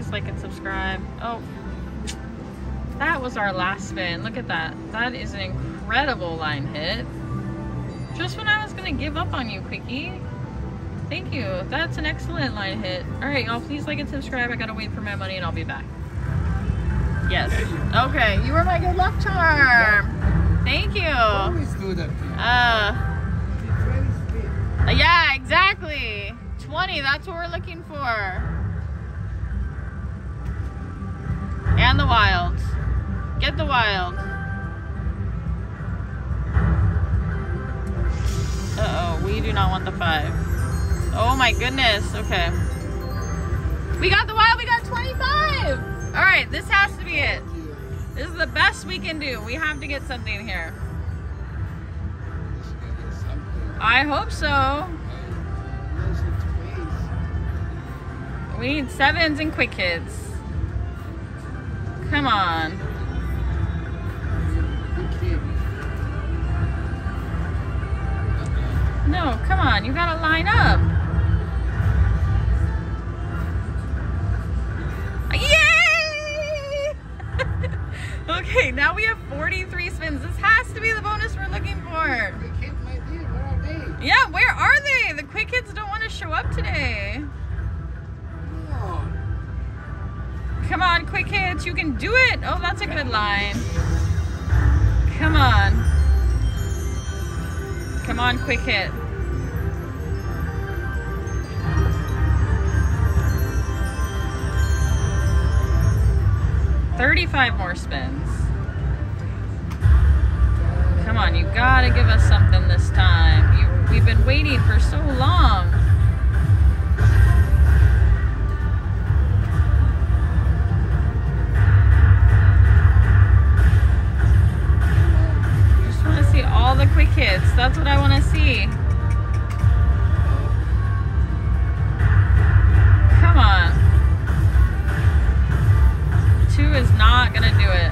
please like and subscribe. Oh, that was our last spin. Look at that. That is an incredible line hit. Just when I was gonna give up on you, Quickie. Thank you. That's an excellent line hit. All right, y'all, please like and subscribe. I gotta wait for my money and I'll be back. Yes. Okay, you were my good luck charm. Thank you. Always do that. Yeah, exactly. 20, that's what we're looking for. And the wild. Get the wild. Uh-oh, we do not want the 5. Oh my goodness, okay. We got the wild, we got 25! All right, this has to be it. This is the best we can do. We have to get something here. I hope so. We need 7s and quick hits. Come on. No, come on. You gotta line up. Yay! Okay, now we have 43 spins. This has to be the bonus we're looking for. Yeah, where are they? The quick hits don't want to show up today. Come on, quick hits. You can do it. Oh, that's a good line. Come on. Come on, quick hit. $35 more spins. Come on, you gotta give us something this time. We've been waiting for so long. I just want to see all the quick hits. That's what I want to see. Come on. 2 is not gonna do it.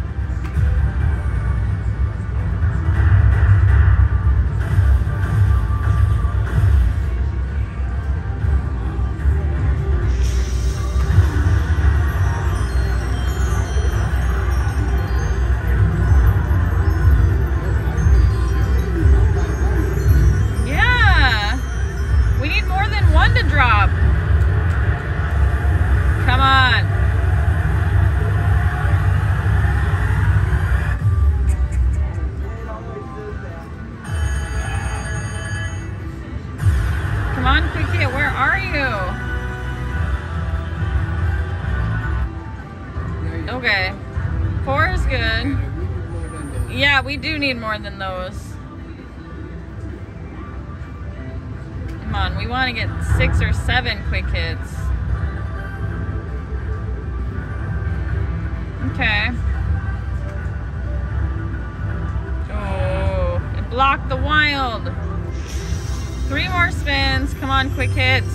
Yeah, we need more than 1 to drop. Come on. Come on, quick hit, where are you? Okay, 4 is good. Yeah, we do need more than those. Come on, we want to get 6 or 7 quick hits. Okay. Oh, it blocked the wild. 3 more spins. Come on, quick hits.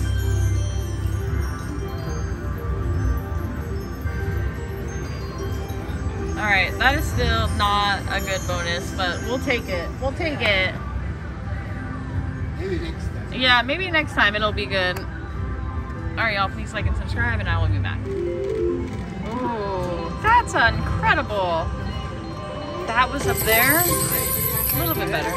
All right, that is still not a good bonus, but we'll take it. We'll take it. Maybe next time. Yeah, maybe next time it'll be good. All right, y'all, please like and subscribe, and I will be back. Oh, that's incredible. That was up there. A little bit better.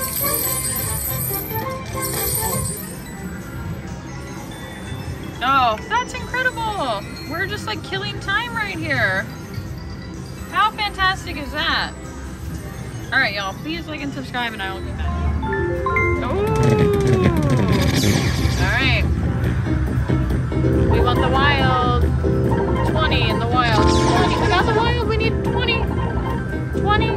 Oh, that's incredible. We're just like killing time right here. How fantastic is that? All right, y'all, please like and subscribe, and I will get back. Oh, all right. We want the wild. 20 in the wild. 20. We got the wild. We need 20. 20.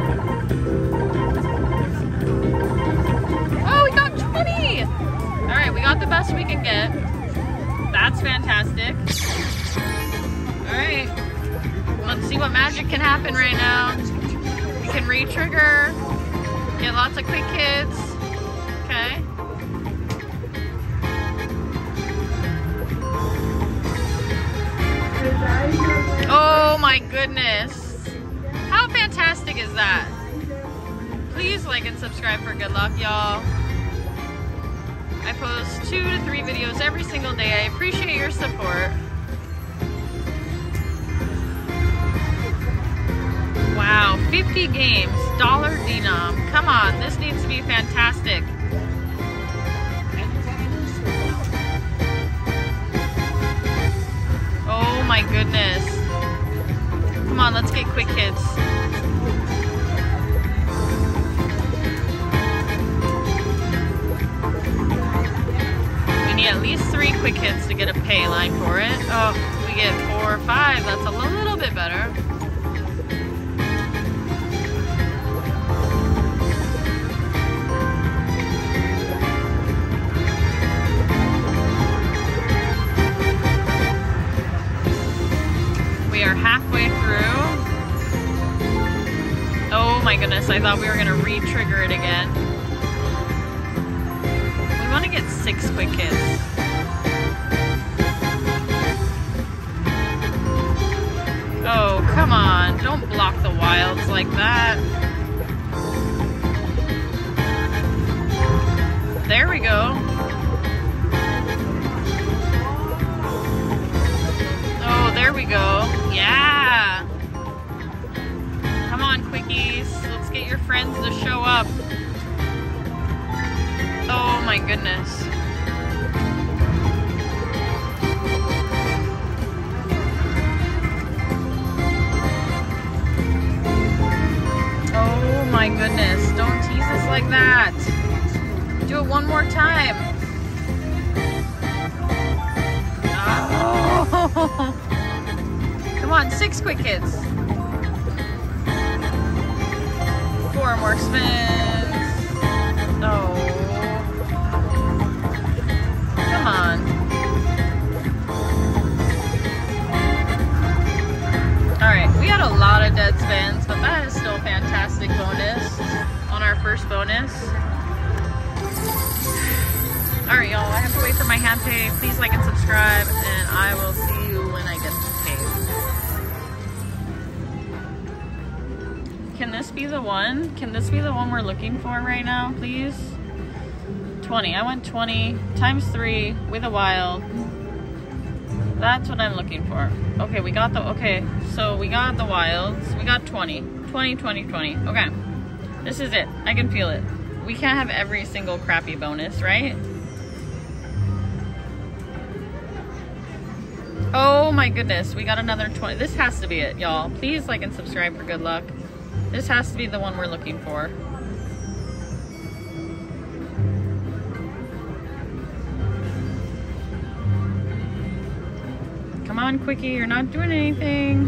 Oh, we got 20. All right, we got the best we can get. That's fantastic. All right. Let's see what magic can happen right now. We can re-trigger. Get lots of quick hits. Okay. Oh my goodness. How fantastic is that? Please like and subscribe for good luck, y'all. I post 2 to 3 videos every single day. I appreciate your support. 3 games, dollar denom. Come on, this needs to be fantastic. Oh my goodness. Come on, let's get quick hits. We need at least 3 quick hits to get a pay line for it. Oh, we get 4 or 5. That's a little bit better. We are halfway through. Oh my goodness, I thought we were gonna re-trigger it again. We wanna get 6 quick hits. Oh, come on, don't block the wilds like that. There we go. Oh, there we go. Yeah. Come on, quickies. Let's get your friends to show up. Oh my goodness. Oh my goodness. Don't tease us like that. Do it one more time. Oh. Come on, 6 quick hits. 4 more spins. Oh. Come on. Alright, we got a lot of dead spins, but that is still a fantastic bonus on our first bonus. Alright, y'all, I have to wait for my hand pay. Please like and subscribe, and I will see you when I get paid. Can this be the one? Can this be the one we're looking for right now, please? 20. I want 20 times 3 with a wild. That's what I'm looking for. Okay, we got the, okay, so we got the wilds. We got 20. 20, 20, 20. Okay. This is it. I can feel it. We can't have every single crappy bonus, right? Oh my goodness, we got another 20. This has to be it, y'all. Please like and subscribe for good luck. This has to be the one we're looking for. Come on, quickie, you're not doing anything.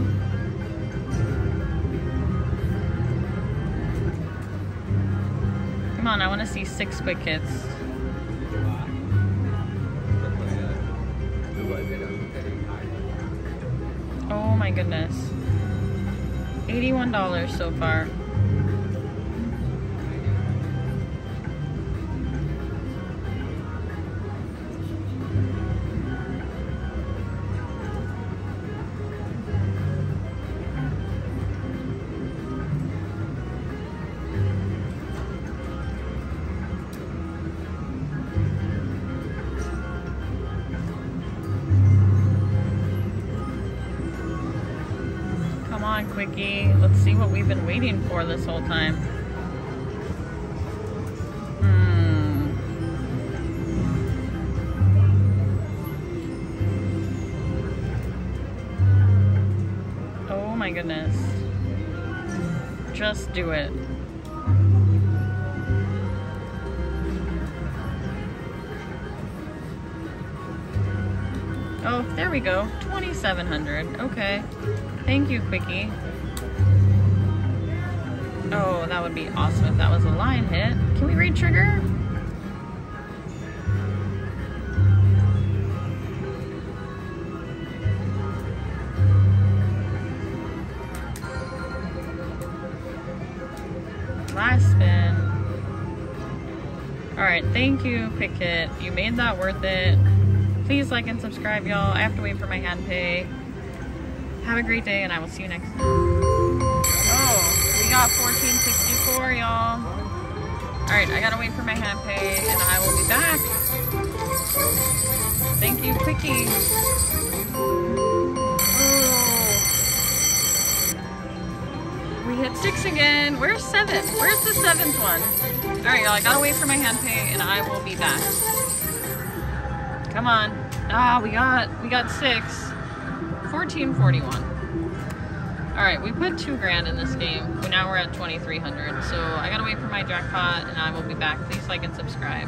Come on, I want to see 6 quick hits. Oh my goodness. $81 so far. Come on, quickie. Let's see what we've been waiting for this whole time. Oh my goodness. Just do it. Oh, there we go. 2,700. Okay. Thank you, quickie. Oh, that would be awesome if that was a line hit. Can we re-trigger? Last spin. Alright, thank you, quick hit. You made that worth it. Please like and subscribe, y'all. I have to wait for my hand pay. Have a great day, and I will see you next time. Oh, we got 1464, y'all. Alright, I gotta wait for my hand pay, and I will be back. Thank you, quickie. Oh. We hit 6 again. Where's 7? Where's the 7th one? Alright, y'all, I gotta wait for my hand pay and I will be back. Come on. Ah, we got 6. 1441. Alright, we put 2 grand in this game. Now we're at 2,300. So I gotta wait for my jackpot and I will be back. Please like and subscribe.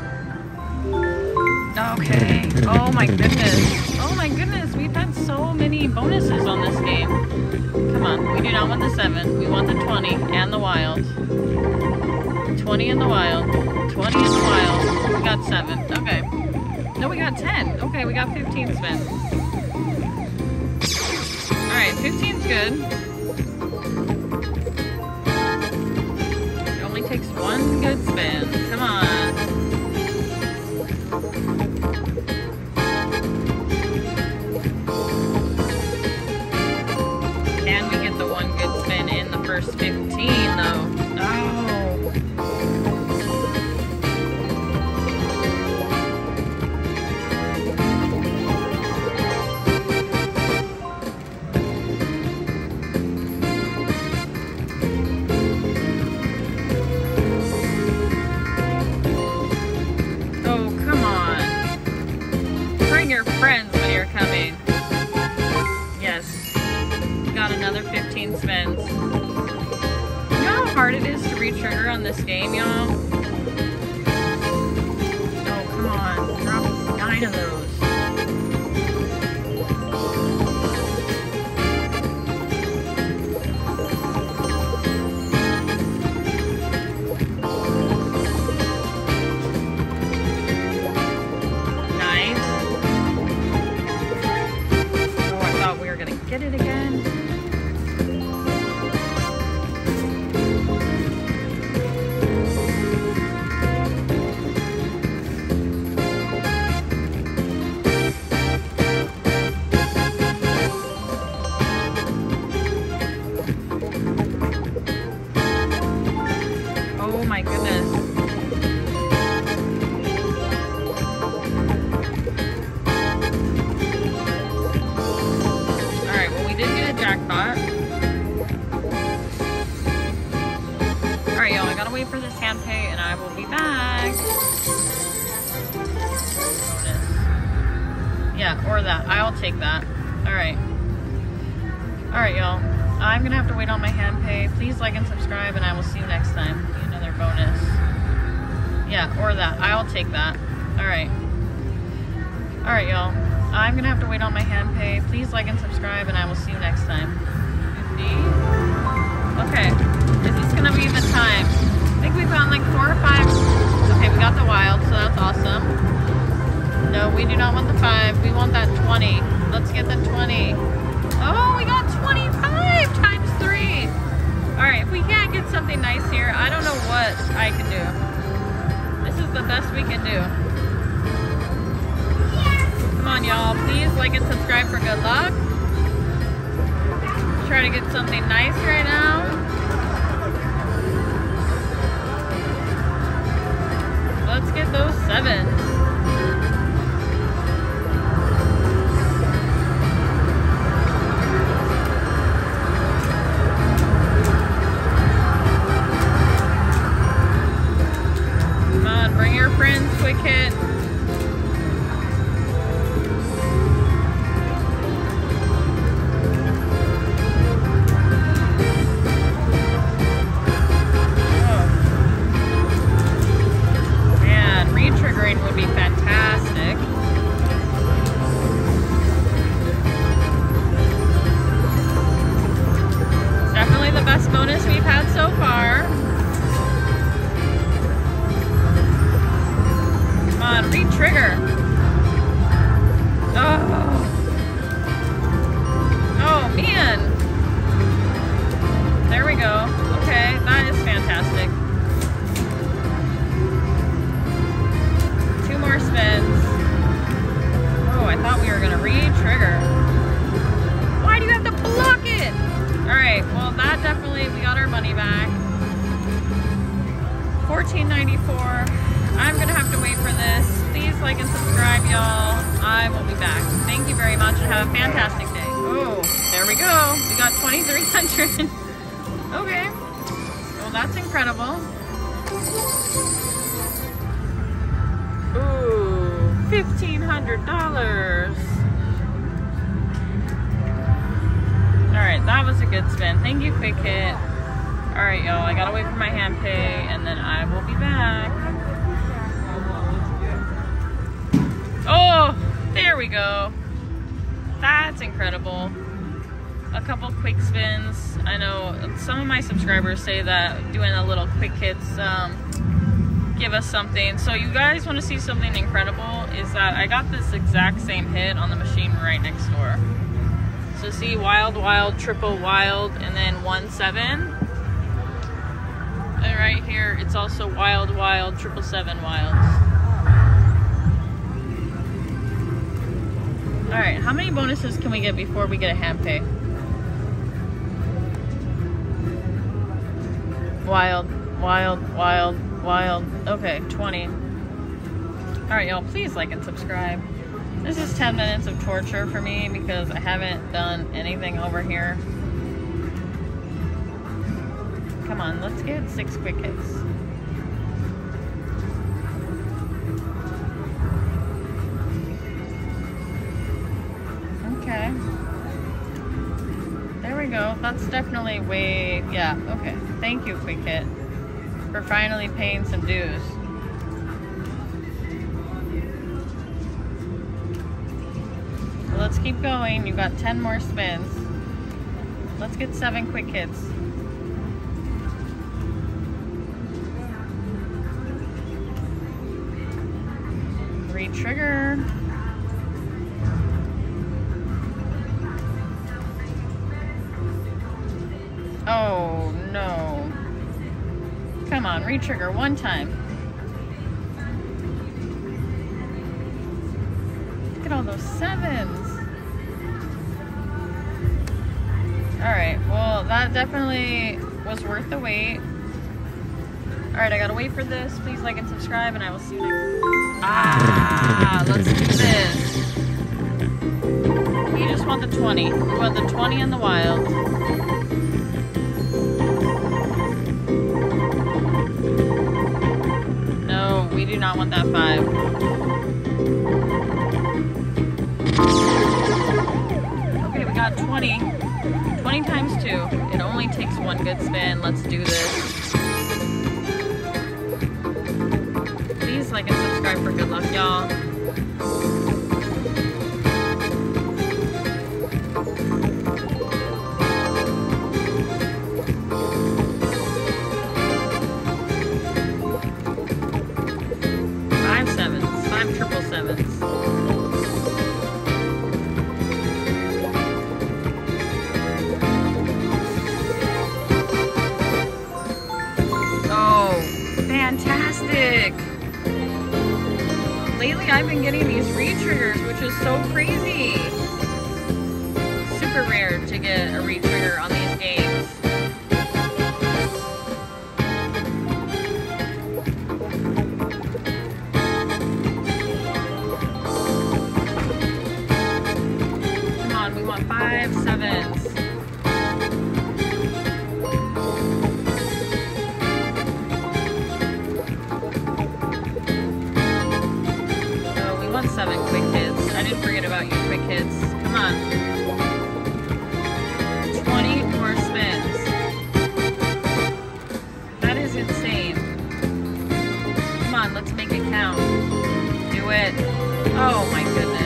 Okay. Oh my goodness. Oh my goodness. We've had so many bonuses on this game. Come on. We do not want the 7. We want the 20 and the wild. 20 in the wild. 20 in the wild. We got 7. Okay. No, we got 10. Okay, we got 15 spins. Alright, 15's good. It only takes 1 good spin. Come on. Can we get the 1 good spin in the first 15 though? Oh. Friends when you're coming. Yes. We got another 15 spins. You know how hard it is to re-trigger on this game, y'all? Oh, come on. Drop 9 of those. Get it again. Oh my goodness. Jackpot. Alright, y'all, I gotta wait for this hand pay and I will be back. Yeah, or that. I'll take that. Alright. Alright, y'all. I'm gonna have to wait on my hand pay. Please like and subscribe and I will see you next time. Another bonus. Yeah, or that. I'll take that. Alright. Alright, y'all. I'm gonna have to wait on my hand pay. Please like and subscribe and I will see you next time. 50. Okay. Is this gonna be the time? I think we found like 4 or 5. Okay, we got the wild, so that's awesome. No, we do not want the 5. We want that 20. Let's get the 20. Oh, we got 25 times 3. Alright, if we can't get something nice here, I don't know what I can do. This is the best we can do. Come on, y'all. Please like and subscribe for good luck. Try to get something nice right now. Let's get those 7s. Come on, bring your friends, quick hit. Would be fantastic. It's definitely the best bonus we've had so far. Come on, re-trigger. Oh. Oh man. There we go. Okay, that is fantastic. More spins. Oh, I thought we were gonna re-trigger. Why do you have to block it? Alright, well that definitely, we got our money back. $14.94. I'm gonna have to wait for this. Please like and subscribe, y'all. I will be back. Thank you very much and have a fantastic day. Oh, there we go. We got 2,300. Okay. that's incredible. Ooh, $1,500. Alright, that was a good spin. Thank you, Quick Hit. Alright, y'all, I gotta wait for my hand pay, and then I will be back. Oh, there we go. That's incredible. A couple quick spins. I know some of my subscribers say that doing a little quick hits give us something. So you guys want to see something incredible is that I got this exact same hit on the machine right next door. So see, wild, wild, triple wild, and then 1-7. And right here, it's also wild, wild, 777 wilds. All right, how many bonuses can we get before we get a hand pay? Wild, wild, wild, wild. Okay, 20. All right, y'all, please like and subscribe. This is 10 minutes of torture for me because I haven't done anything over here. Come on, let's get 6 quick hits. Okay. There we go. That's definitely way, yeah, okay. Thank you, Quick Hit, for finally paying some dues. Well, let's keep going. You got 10 more spins. Let's get 7 quick hits. Re-trigger. Oh no. Come on, re-trigger one time. Look at all those 7s. Alright, well that definitely was worth the wait. Alright, I gotta wait for this. Please like and subscribe and I will see you next time. Ah, let's do this. We just want the 20. We want the 20 in the wild. No, we do not want that 5. Okay, we got 20. 20 times 2. It only takes 1 good spin. Let's do this. Please like and subscribe for good luck, y'all. Fantastic! Lately I've been getting these re-triggers, which is so crazy. Super rare to get a re-trigger on these games. Come on, we want 5 7s. Want 7 quick hits. I didn't forget about you, quick hits. Come on. 20 more spins. That is insane. Come on, let's make it count. Do it. Oh my goodness.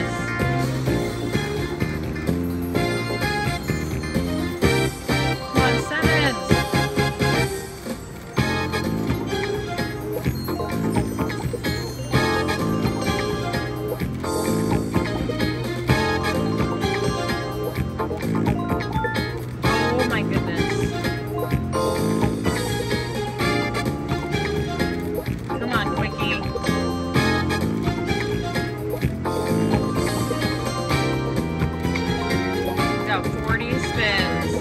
Come on, 7s. Got 40 spins.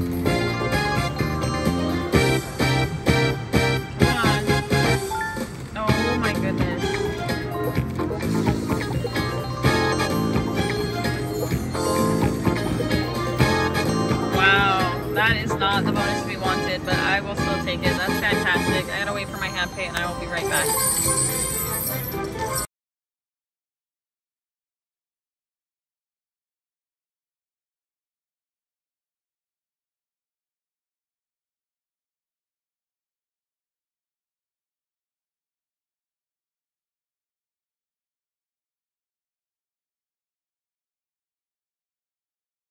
Come on. that is not the bonus we wanted, but I will still take it. That's fantastic. I gotta wait for my hand pay and I will be right back.